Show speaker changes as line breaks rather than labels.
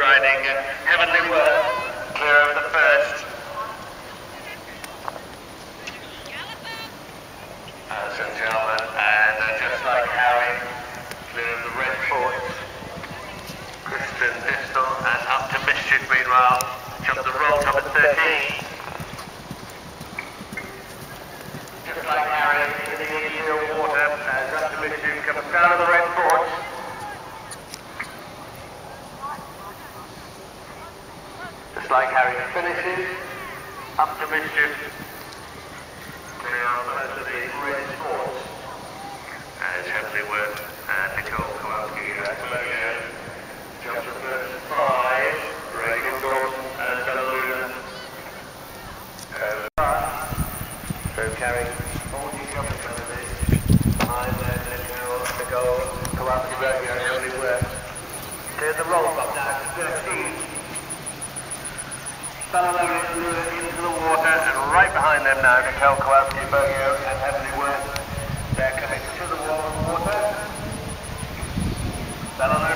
riding Heavenly Worth, clear of the first. Ladies and gentlemen, and just like Harry, clear of the red fort. Kristen Distal and Up to Mischief meanwhile, jumped the roll top at 13. Just like Harry, in the infield water, as Up to Mischief comes down to the red fort. Just like Harry finishes, Up to Mischief, clear on most of the red fort. As Heavenly Worth and Nicole Kowalski at Colonial. Jump to first 5, Rachel Gordon and Bella. So carrying 40 jumpers under this. Behind there, Nicole Kowalski and Heavenly Worth. Cleared the roll up now to 13. Bella into the water, and right behind them now, Nicole Kowalski, Bergio and Heavenly Worth. They're coming to the wall of water. Bella